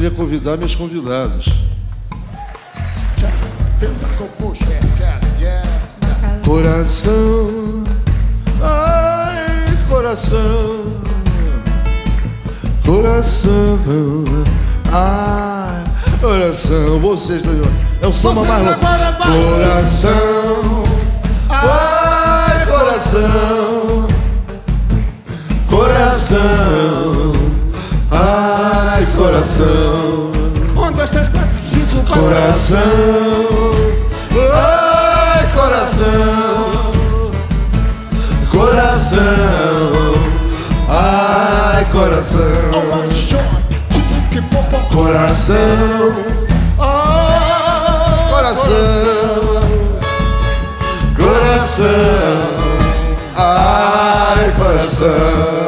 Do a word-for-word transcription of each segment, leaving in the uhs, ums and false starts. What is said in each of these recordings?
queria convidar meus convidados. Coração, ai, coração, coração, ai, coração. Vocês, é o samba mais louco. Coração, ai, coração, coração, ai, coração. Um, dois, três, quatro, cinco, coração, ai, coração, coração, ai, coração, coração, ai, coração, coração, ai, coração,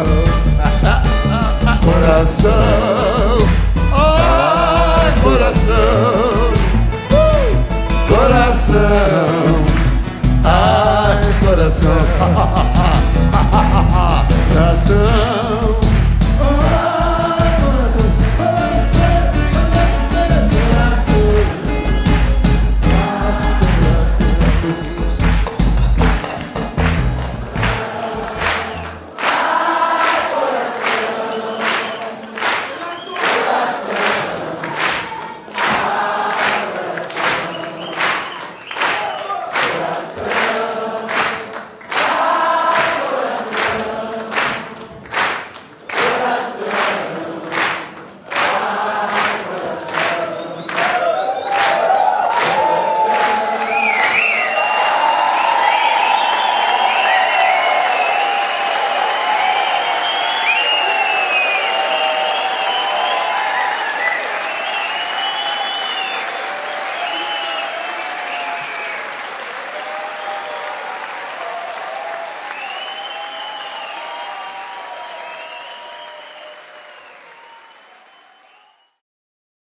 coração, ai, coração, coração.